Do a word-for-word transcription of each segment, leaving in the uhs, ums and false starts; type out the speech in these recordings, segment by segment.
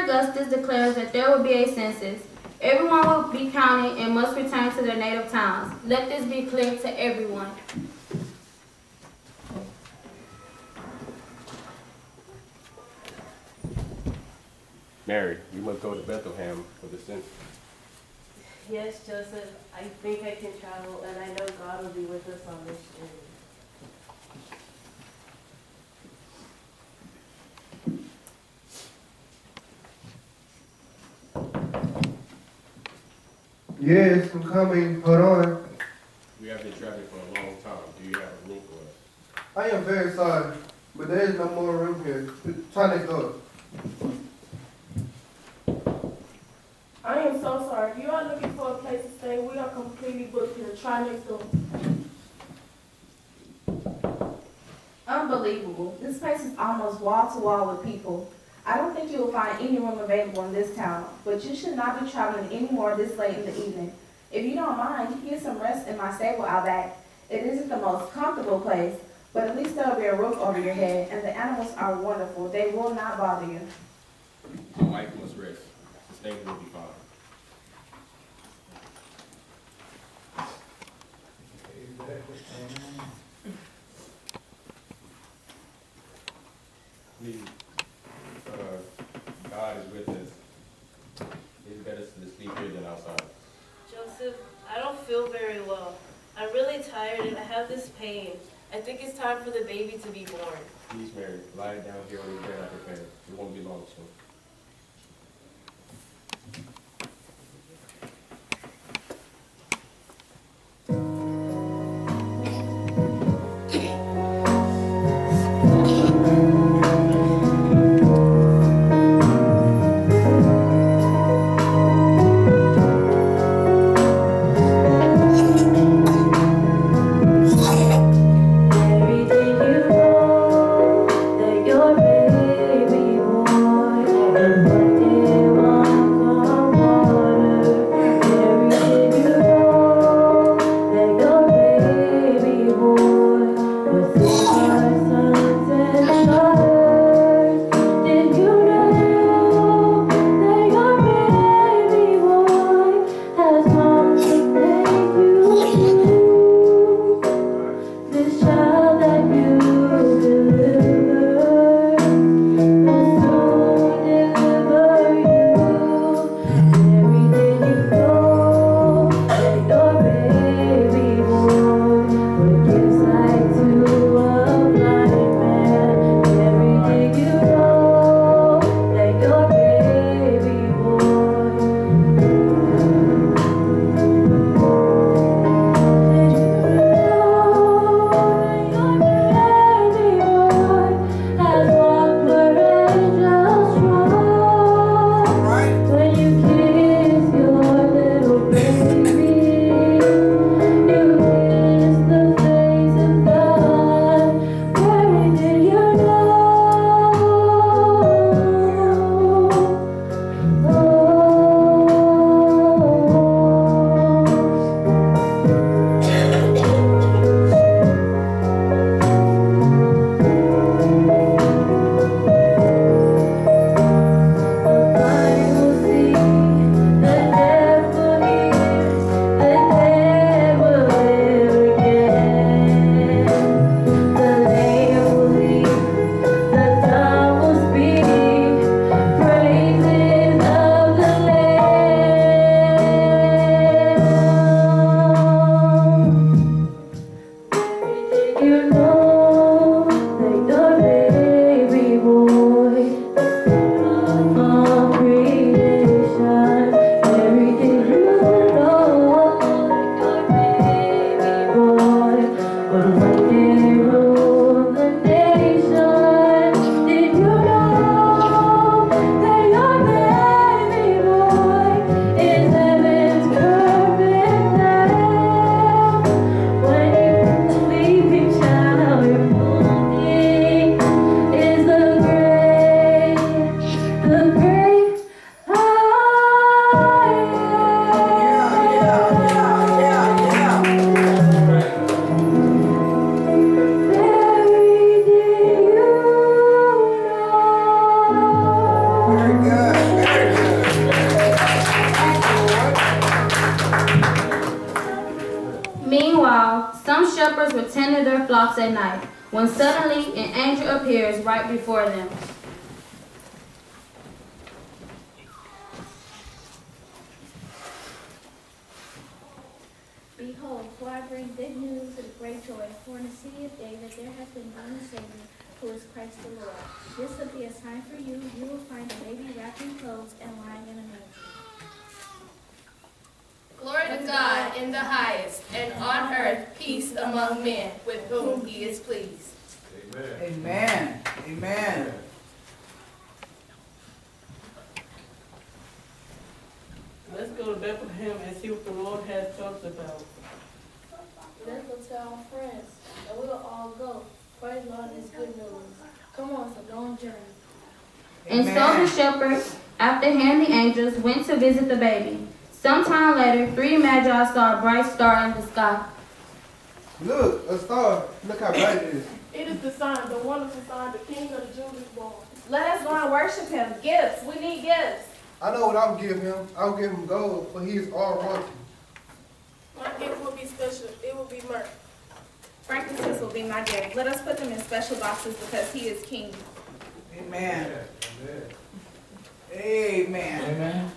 Augustus declares that there will be a census. Everyone will be counted and must return to their native towns. Let this be clear to everyone. Mary, you must go to Bethlehem for the census. Yes, Joseph, I think I can travel, and I know God will be with us on this journey. Yes, I'm coming. Hold on. We have been traveling for a long time. Do you have a room for us? I am very sorry, but there is no more room here. Try next door. I am so sorry. If you are looking for a place to stay, we are completely booked here. Try next door. Unbelievable. This place is almost wall to wall with people. I don't think you will find any room available in this town, but you should not be traveling anymore this late in the evening. If you don't mind, you can get some rest in my stable out back. It isn't the most comfortable place, but at least there will be a roof over your head, and the animals are wonderful. They will not bother you. My wife must rest. The stable will be fine. Please, uh, God is with us. It's better to sleep here than outside. Joseph, I don't feel very well. I'm really tired and I have this pain. I think it's time for the baby to be born. Please, Mary, lie down here on your bed like a fan. It won't be long soon. Mary, did you know that your baby boy Some shepherds were tending their flocks at night, when suddenly an angel appears right before them. Behold, for I bring good news of great joy, for in the city of David there has been born a Savior, who is Christ the Lord. This will be a sign for you. You will find a baby wrapped in clothes and lying in a manger. Glory to God in the highest, and on earth peace among men with whom he is pleased. Amen. Amen. Let's go to Bethlehem and see what the Lord has talked about. Let's go tell our friends, and we'll all go. Praise the Lord is good news. Come on, it's a long journey. And so the shepherds, after hearing the angels, went to visit the baby. Sometime later, three magi saw a bright star in the sky. Look, a star. Look how bright it is. It is the sign, the wonderful sign, the King of the Jews is born. Let us go and worship him. Gifts. We need gifts. I know what I would give him. I would give him gold, for he is all royalty. My gift will be special. It will be myrrh. Frankincense will be my gift. Let us put them in special boxes because he is king. Amen. Amen. Amen.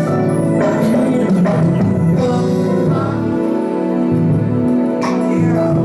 Yeah.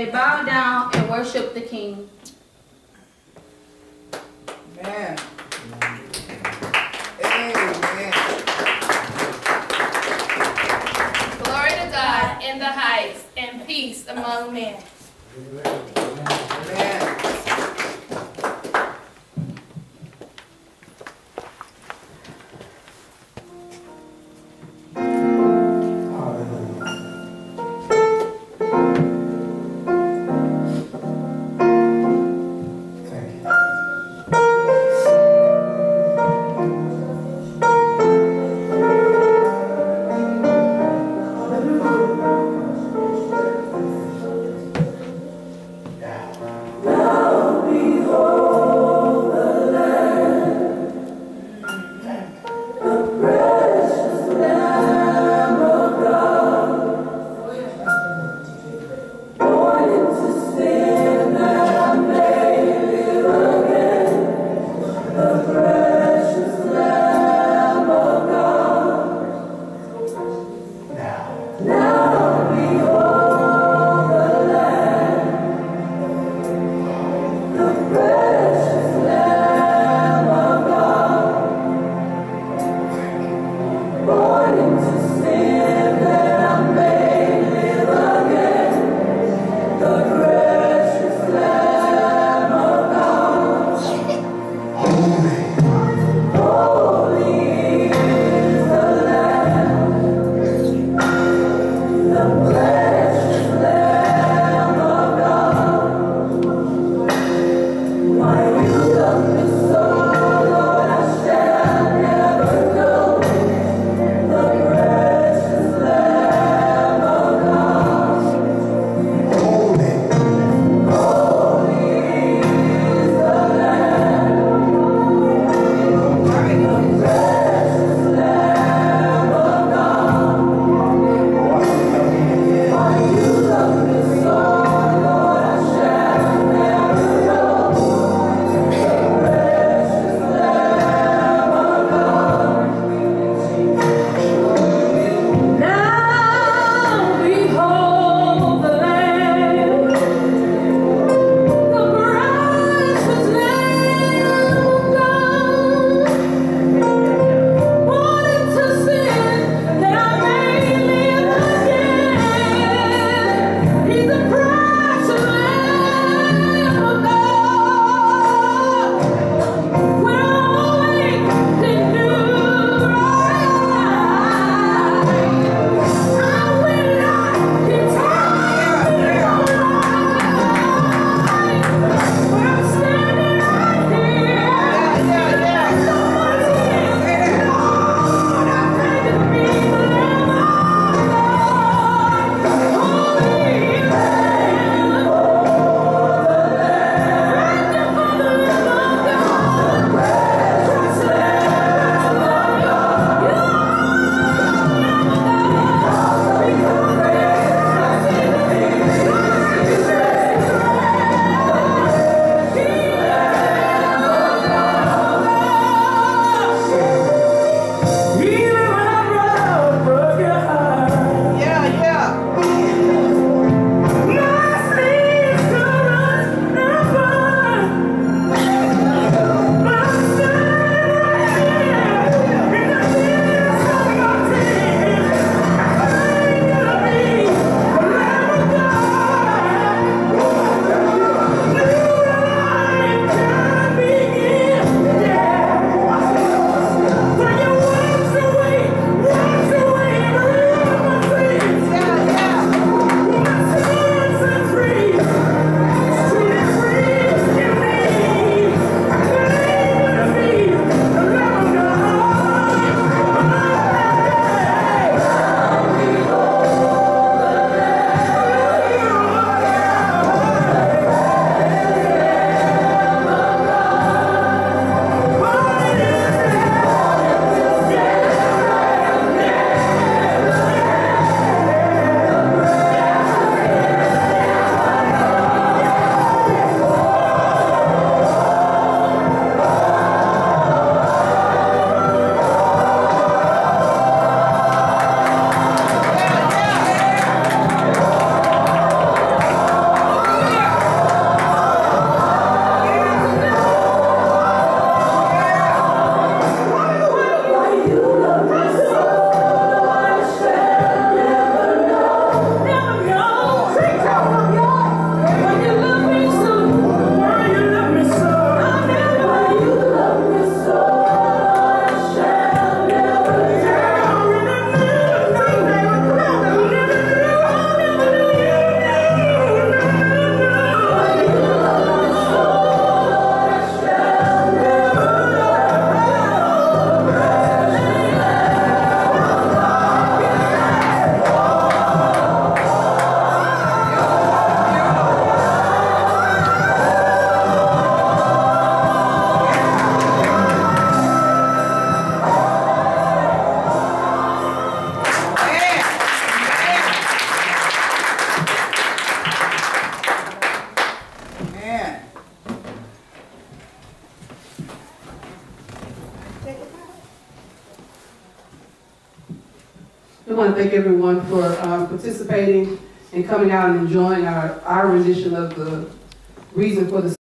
they bowed down and worshiped the king. Amen. Amen. Glory to God in the highest, and peace among men. Amen. The We want to thank everyone for uh, participating and coming out and enjoying our, our rendition of the reason for the